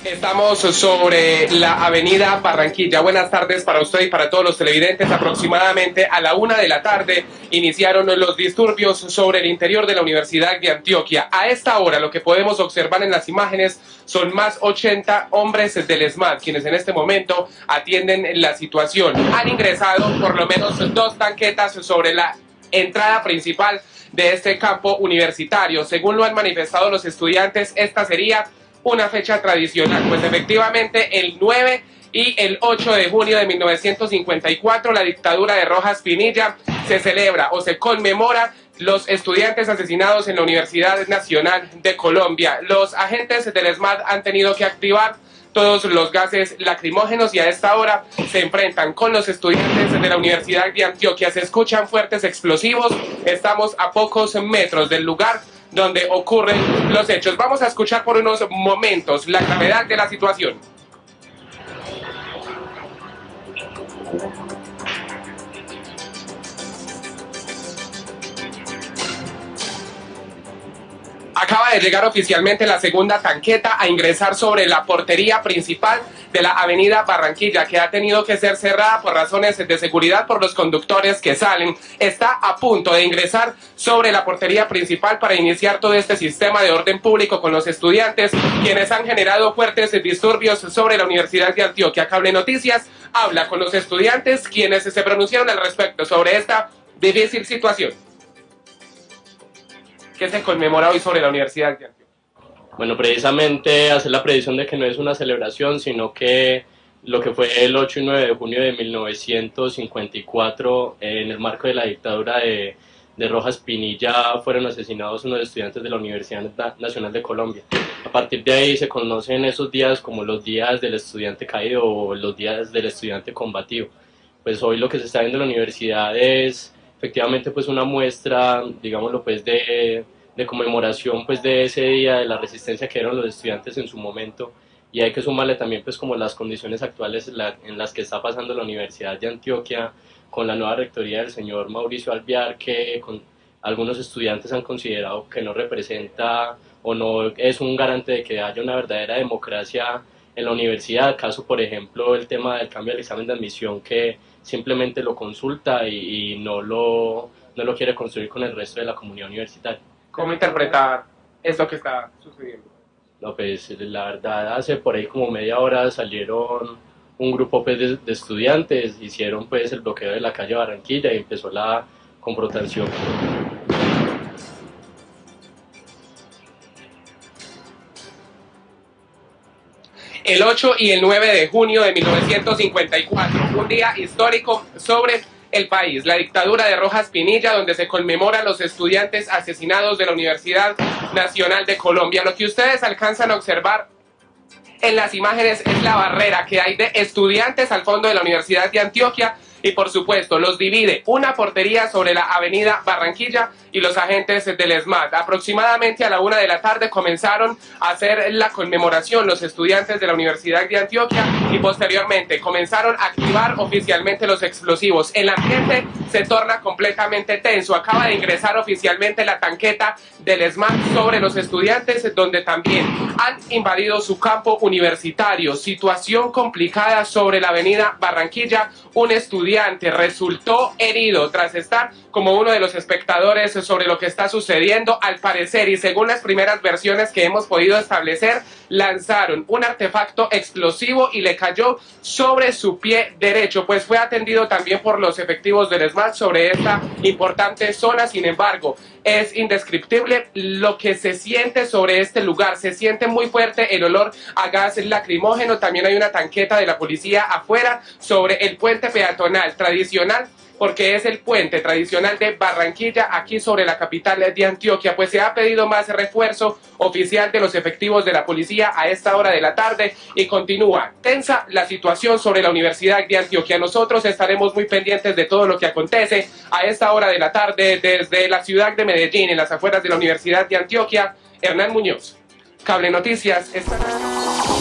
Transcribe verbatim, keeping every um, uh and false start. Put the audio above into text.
Estamos sobre la avenida Barranquilla. Buenas tardes para usted y para todos los televidentes. Aproximadamente a la una de la tarde iniciaron los disturbios sobre el interior de la Universidad de Antioquia. A esta hora lo que podemos observar en las imágenes son más ochenta hombres del ESMAD, quienes en este momento atienden la situación. Han ingresado por lo menos dos tanquetas sobre la entrada principal de este campo universitario. Según lo han manifestado los estudiantes, esta sería una fecha tradicional, pues efectivamente el nueve y el ocho de junio de mil novecientos cincuenta y cuatro la dictadura de Rojas Pinilla se celebra o se conmemora los estudiantes asesinados en la Universidad Nacional de Colombia. Los agentes del ESMAD han tenido que activar todos los gases lacrimógenos y a esta hora se enfrentan con los estudiantes de la Universidad de Antioquia. Se escuchan fuertes explosivos, estamos a pocos metros del lugar donde ocurren los hechos. Vamos a escuchar por unos momentos la gravedad de la situación. Acaba de llegar oficialmente la segunda tanqueta a ingresar sobre la portería principal de la avenida Barranquilla, que ha tenido que ser cerrada por razones de seguridad por los conductores que salen. Está a punto de ingresar sobre la portería principal para iniciar todo este sistema de orden público con los estudiantes, quienes han generado fuertes disturbios sobre la Universidad de Antioquia. Cable Noticias habla con los estudiantes, quienes se pronunciaron al respecto sobre esta difícil situación que se conmemora hoy sobre la Universidad de Antioquia. Bueno, precisamente hacer la predicción de que no es una celebración, sino que lo que fue el ocho y nueve de junio de mil novecientos cincuenta y cuatro, en el marco de la dictadura de, de Rojas Pinilla, fueron asesinados unos estudiantes de la Universidad Nacional de Colombia. A partir de ahí se conocen esos días como los días del estudiante caído o los días del estudiante combativo. Pues hoy lo que se está viendo en la universidad es efectivamente pues una muestra, digámoslo pues de, de conmemoración pues de ese día, de la resistencia que dieron los estudiantes en su momento, y hay que sumarle también pues como las condiciones actuales en, la, en las que está pasando la Universidad de Antioquia con la nueva rectoría del señor Mauricio Alvear, que con algunos estudiantes han considerado que no representa o no es un garante de que haya una verdadera democracia en la universidad. Caso por ejemplo el tema del cambio del examen de admisión, que simplemente lo consulta y, y no, lo, no lo quiere construir con el resto de la comunidad universitaria. ¿Cómo interpretar esto que está sucediendo? No, pues la verdad hace por ahí como media hora salieron un grupo pues, de, de estudiantes, hicieron pues el bloqueo de la calle Barranquilla y empezó la confrontación. El ocho y el nueve de junio de mil novecientos cincuenta y cuatro, un día histórico sobre el país, la dictadura de Rojas Pinilla, donde se conmemoran los estudiantes asesinados de la Universidad Nacional de Colombia. Lo que ustedes alcanzan a observar en las imágenes es la barrera que hay de estudiantes al fondo de la Universidad de Antioquia y por supuesto los divide una portería sobre la avenida Barranquilla y los agentes del ESMAD. Aproximadamente a la una de la tarde comenzaron a hacer la conmemoración los estudiantes de la Universidad de Antioquia y posteriormente comenzaron a activar oficialmente los explosivos. El ambiente se torna completamente tenso. Acaba de ingresar oficialmente la tanqueta del ESMAD sobre los estudiantes, donde también han invadido su campo universitario. Situación complicada sobre la avenida Barranquilla. Un estudiante resultó herido tras estar como uno de los espectadores sobre lo que está sucediendo. Al parecer, y según las primeras versiones que hemos podido establecer, lanzaron un artefacto explosivo y le cayó sobre su pie derecho, pues fue atendido también por los efectivos del ESMAD sobre esta importante zona. Sin embargo, es indescriptible lo que se siente sobre este lugar. Se siente muy fuerte el olor a gas lacrimógeno. También hay una tanqueta de la policía afuera sobre el puente peatonal tradicional, porque es el puente tradicional de Barranquilla, aquí sobre la capital de Antioquia. Pues se ha pedido más refuerzo oficial de los efectivos de la policía a esta hora de la tarde y continúa tensa la situación sobre la Universidad de Antioquia. Nosotros estaremos muy pendientes de todo lo que acontece a esta hora de la tarde desde la ciudad de Medellín, en las afueras de la Universidad de Antioquia. Hernán Muñoz, Cable Noticias. Esta...